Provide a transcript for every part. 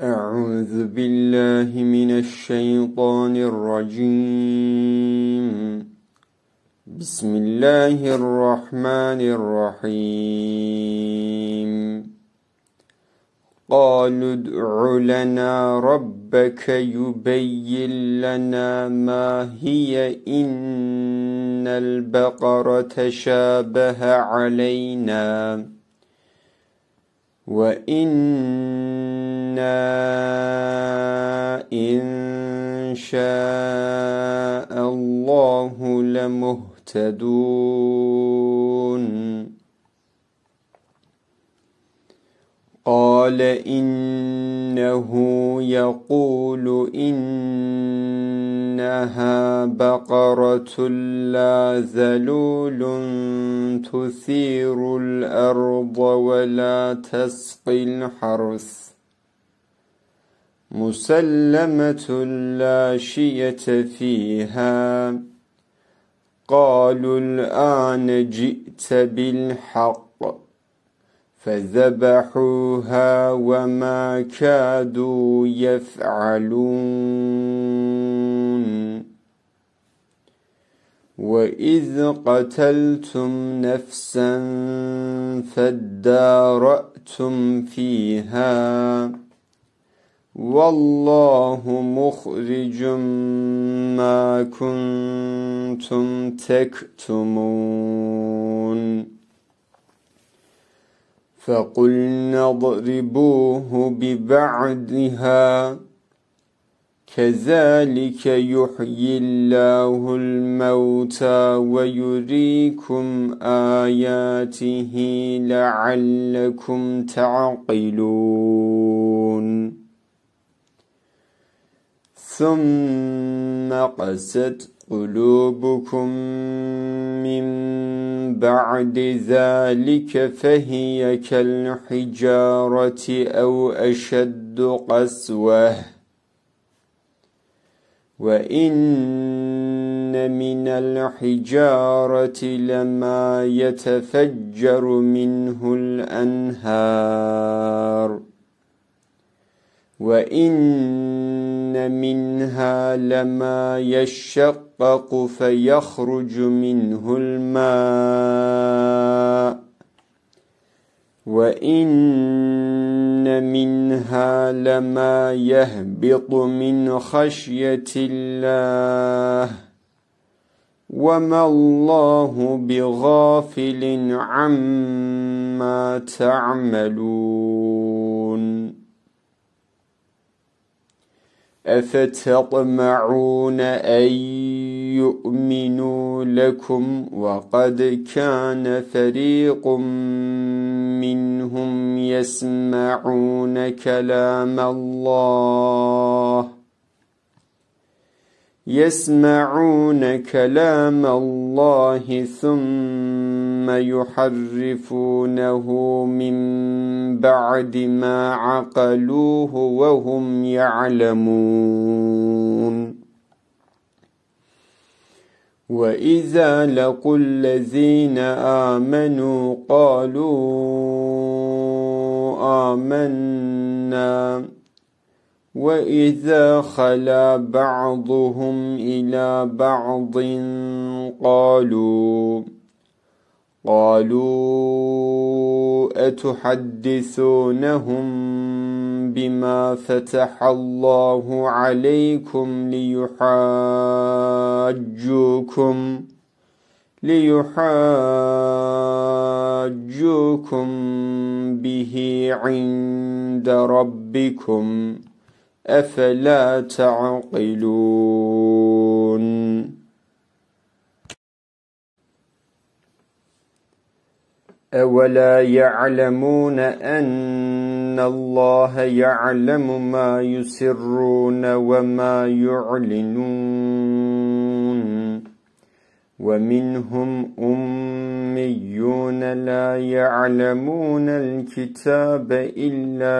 أعوذ بالله من الشيطان الرجيم. بسم الله الرحمن الرحيم. قالوا ادع لنا ربك يبين لنا ما هي إن البقرة تشابه علينا وإنا إن شاء الله لمهتدون. قال إنه يقول إنها بقرة لا ذلول تثير الأرض ولا تسقي الحرث مسلمة لا شية فيها. قالوا الآن جئت بالحق فذبحوها وما كادوا يفعلون. وإذ قتلتم نفسا فادارأتم فيها والله مخرج ما كنتم تكتمون. فقلنا اضربوه ببعضها كذلك يحيي الله الموتى ويريكم آياته لعلكم تعقلون. ثم قست قلوبكم من بعد ذلك فهي كالحجارة أو أشد قسوة. وإن من الحجارة لما يتفجر منه الأنهار وإن منها لما يشقق فيخرج منه الماء وإن منها لما يهبط من خشية الله وما الله بغافل عما تعملون. أفتطمعون أن يؤمنوا لكم وقد كان فريق منهم يسمعون كلام الله ثم يحرفونه من بعد ما عقلوه وهم يعلمون. وإذا لقوا الذين آمنوا قالوا آمنا وإذا خلا بعضهم إلى بعض قالوا أتحدثونهم بما فتح الله عليكم ليحاجوكم به عند ربكم أفلا تعقلون. أولا يعلمون أن الله يعلم ما يسرون وما يعلنون. ومنهم أميون لا يعلمون الكتاب إلا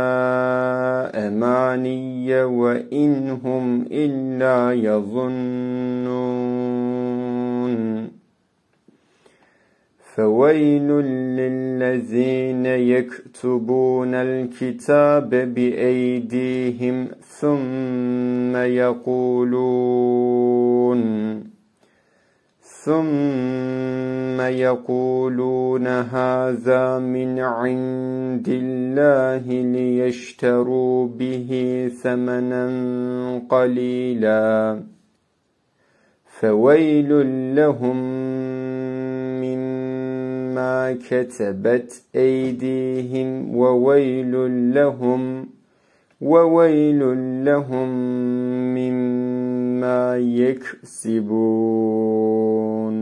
أماني وإن هم إلا يظنون. فويل للذين يكتبون الكتاب بأيديهم ثم يقولون هذا من عند الله ليشتروا به ثمنا قليلا فويل لهم مما كتبت أيديهم وويل لهم مما يكسبون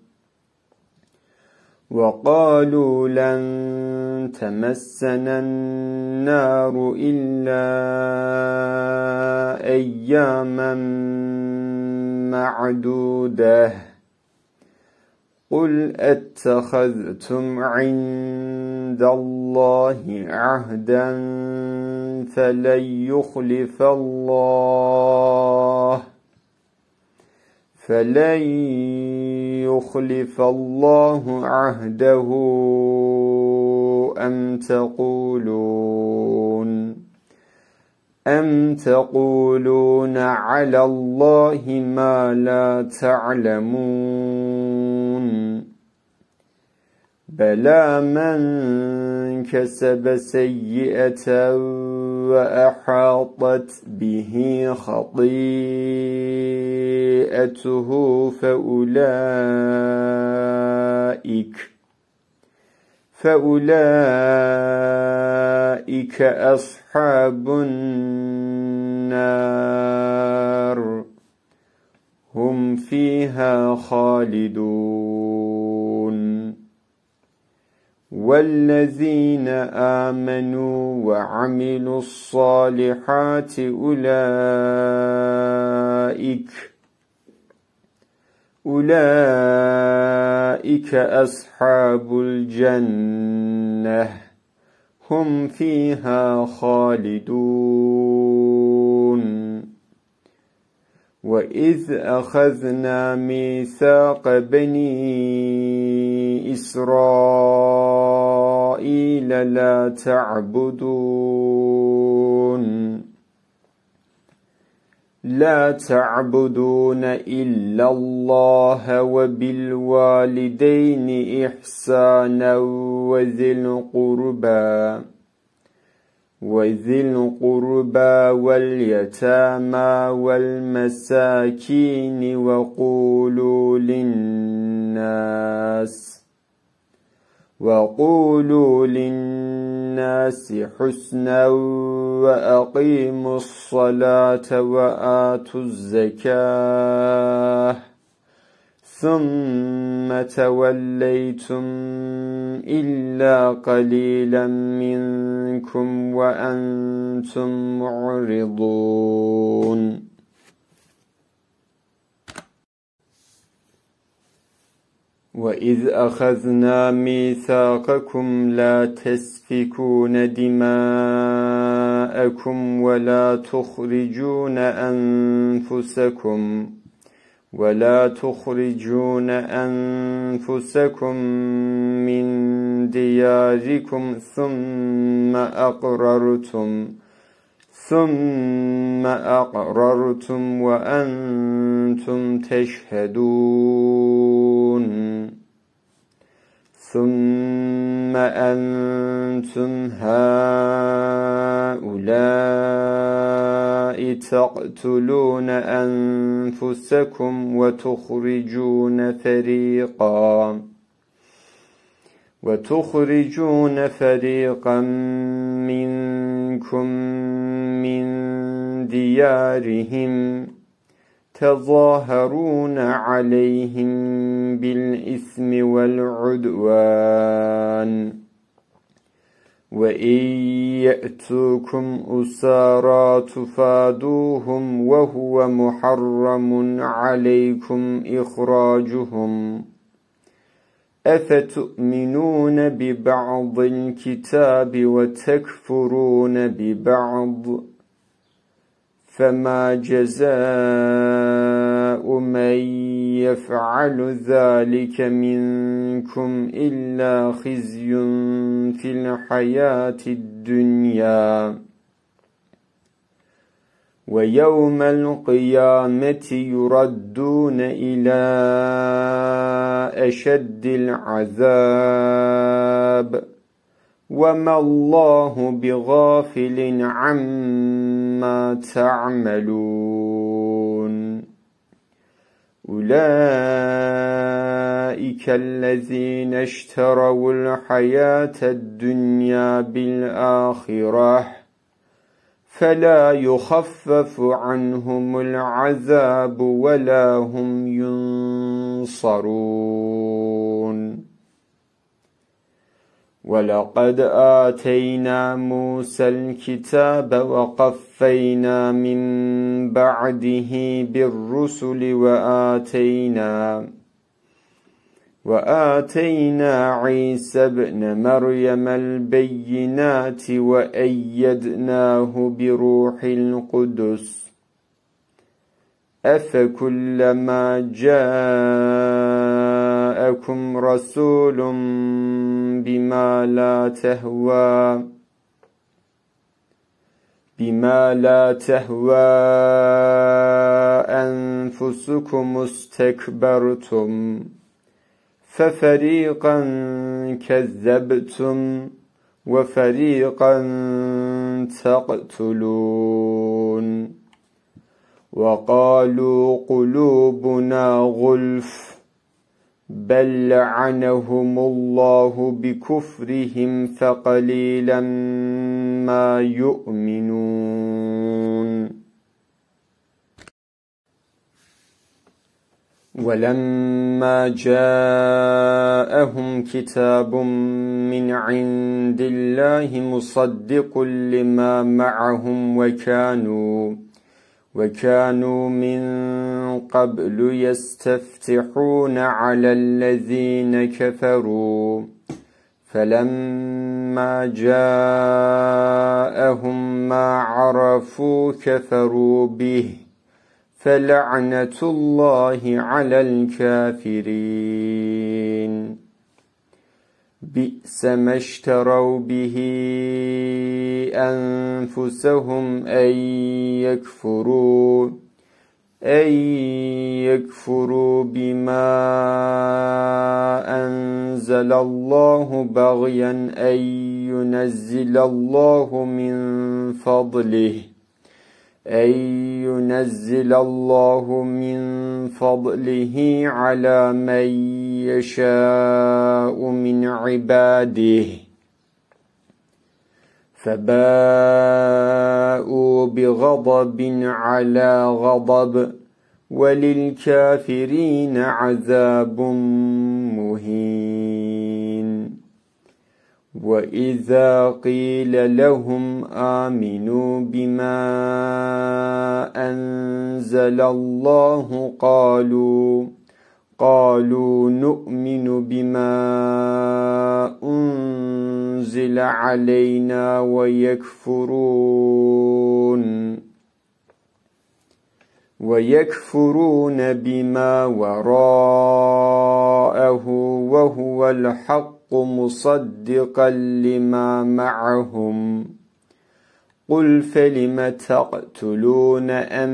وقالوا لن تمسنا النار إلا أياما معدودة قل أتخذتم عند الله عهدا فلن يخلف الله عهده أم تقولون على الله ما لا تعلمون بلى من كسب سيئة وأحاطت به خطيئته فأولئك أصحاب النار هم فيها خالدون والذين آمنوا وعملوا الصالحات أولئك أصحاب الجنة هم فيها خالدون وإذ أخذنا ميثاق بني إسرائيل لا تعبدون إلا الله وبالوالدين إحسانا وذي القربى واليتامى والمساكين وقولوا للناس حسنا وأقيموا الصلاة وآتوا الزكاة ثم توليتم إلا قليلا منكم وأنتم معرضون وإذ أخذنا ميثاقكم لا تسفكون دماءكم ولا تخرجون أنفسكم من دياركم ثم أقررتم وأنتم تشهدون ثم أنتم هؤلاء تقتلون أنفسكم وتخرجون فريقا منكم من ديارهم تظاهرون عليهم بالإثم والعدوان وإن يأتوكم أسارى تفادوهم وهو محرم عليكم إخراجهم أفتؤمنون ببعض الكتاب وتكفرون ببعض فما جزاء من يفعل ذلك منكم إلا خزي في الحياة الدنيا ويوم القيامة يردون إلى أشد العذاب وما الله بغافل عما تعملون أولئك الذين اشتروا الحياة الدنيا بالآخرة فلا يخفف عنهم العذاب ولا هم ينصرون ولقد آتينا موسى الكتاب وقفينا من بعده بالرسل وآتينا عيسى ابن مريم البينات وأيدناه بروح القدس أفكلما جاءكم رسول بما لا تهوى أنفسكم استكبرتم ففريقا كذبتم وفريقا تقتلون وقالوا قلوبنا غلف بل لعنهم الله بكفرهم فقليلا ما يؤمنون ولما جاءهم كتاب من عند الله مصدق لما معهم وكانوا من قبل يستفتحون على الذين كفروا فلما جاءهم ما عرفوا كفروا به فلعنة الله على الكافرين بئس ما اشتروا به أنفسهم أن يكفروا بما أنزل الله بغيا أن ينزل الله من فضله على من يشاء من عباده فباءوا بغضب على غضب وللكافرين عذاب مهين وإذا قيل لهم آمنوا بما أنزل الله قالوا نؤمن بما أنزل علينا ويكفرون بما وراءه وهو الحق مصدقا لما معهم قل فلم تقتلون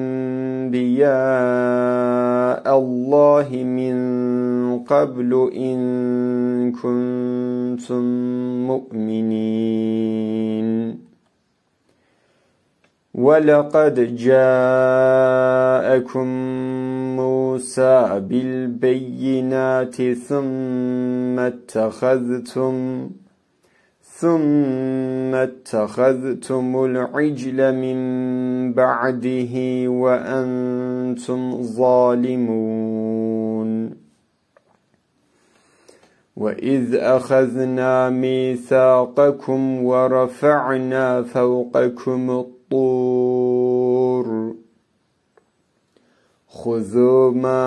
أنبياء الله من قبل إن كنتم مؤمنين ولقد جاءكم موسى بالبينات ثم اتخذتم العجل من بعده وأنتم ظالمون وإذ أخذنا ميثاقكم ورفعنا فوقكم الطور خذوا ما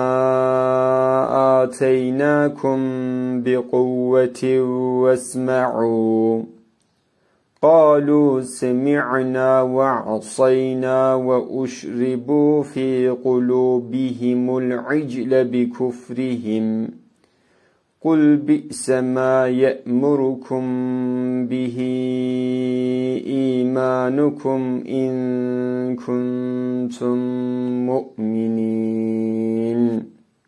آتيناكم بقوة واسمعوا قالوا سمعنا وعصينا وأشربوا في قلوبهم العجل بكفرهم قل بئس ما يأمركم به إيمانكم إن كنتم مؤمنين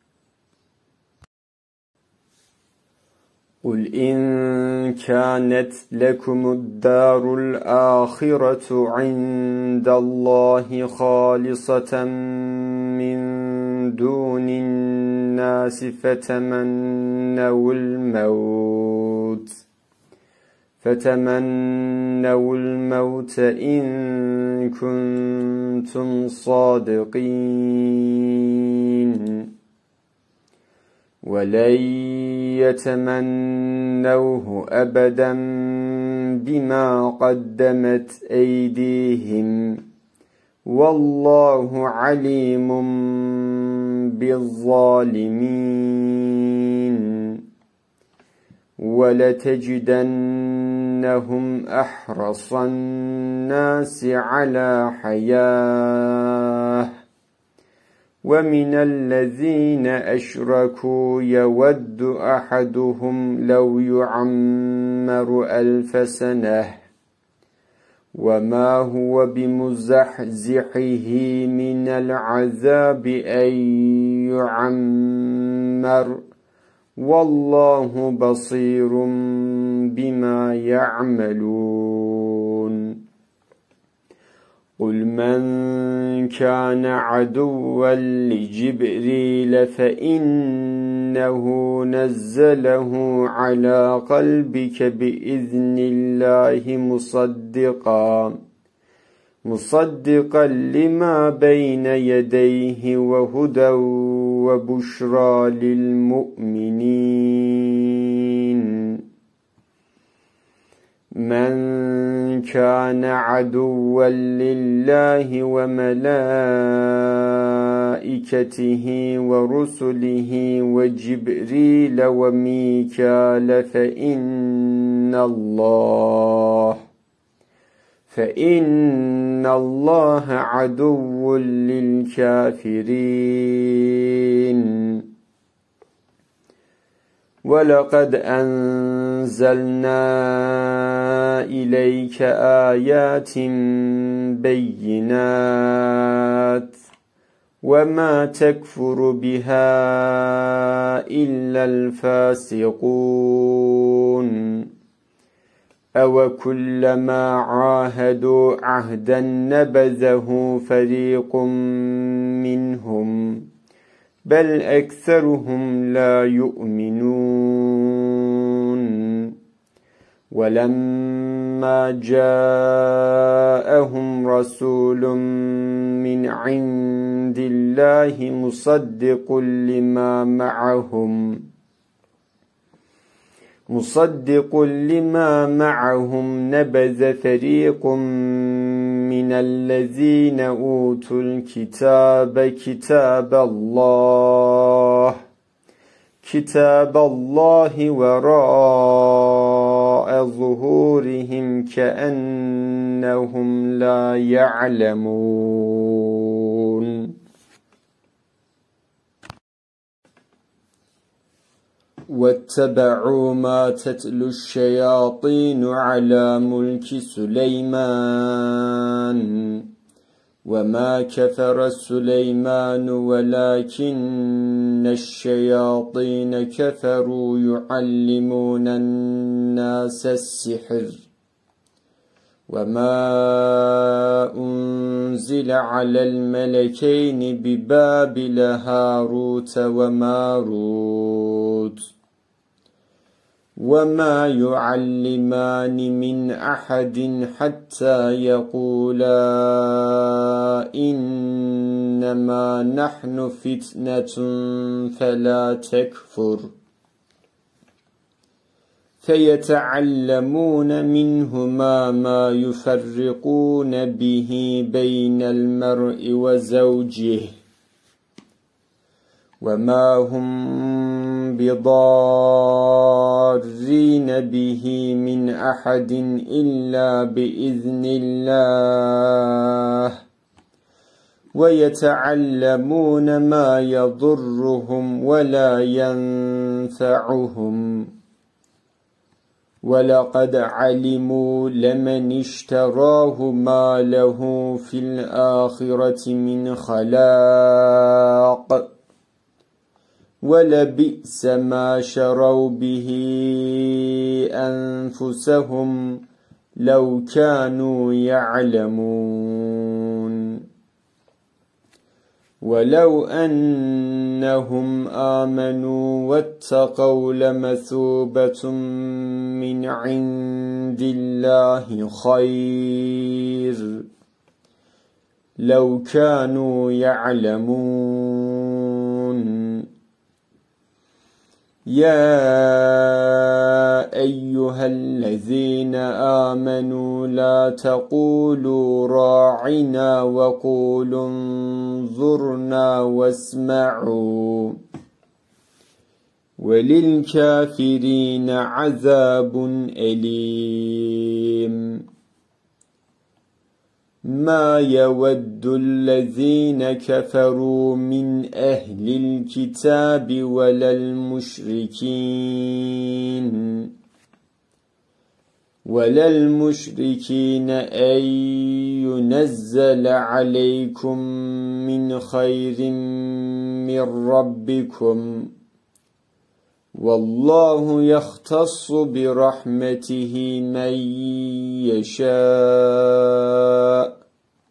قل إن كانت لكم الدار الآخرة عند الله خالصة من دون الناس فتمنوا الموت إن كنتم صادقين ولن يتمنوه أبدا بما قدمت أيديهم والله عليم بالظالمين ولتجدنهم أحرص الناس على حياة ومن الذين أشركوا يود أحدهم لو يعمر 1000 سنة وما هو بمزحزحه من العذاب أن يعمر والله بصير بما يعملون قل من كان عدوا لجبريل فإنه نزله على قلبك بإذن الله مصدقا لما بين يديه وهدى وبشرى للمؤمنين من كان عدوا لله وملائكته ورسله وجبريل وميكال فإن الله عدو للكافرين ولقد أنزلنا إليك آيات بينات وما تكفر بها إلا الفاسقون أوكلما عاهدوا عهدا نبذه فريق منهم بل أكثرهم لا يؤمنون ولما جاءهم رسول من عند الله مصدق لما معهم نبذ فريق من الذين أوتوا الكتاب كتاب الله وراء ظهورهم كأنهم لا يعلمون واتبعوا ما تتلو الشياطين على ملك سليمان وما كفر سليمان ولكن الشياطين كفروا يعلمون الناس السحر وما أنزل على الملكين ببابل هاروت وماروت وما يعلمان من أحد حتى يقولا إنما نحن فتنة فلا تكفر فيتعلمون منهما ما يفرقون به بين المرء وزوجه وما هم بضارين به من أحد إلا بإذن الله ويتعلمون ما يضرهم ولا ينفعهم ولقد علموا لمن اشتراه ما له في الآخرة من خلاق ولبئس ما شروا به أنفسهم لو كانوا يعلمون ولو أنهم آمنوا واتقوا لمثوبة من عند الله خير لو كانوا يعلمون يا أيها الذين آمنوا لا تقولوا راعنا وقولوا انظرنا واسمعوا وللكافرين عذاب أليم ما يود الذين كفروا من أهل الكتاب ولا المشركين أن ينزل عليكم من خير من ربكم والله يختص برحمته من يشاء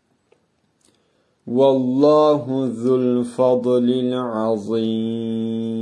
والله ذو الفضل العظيم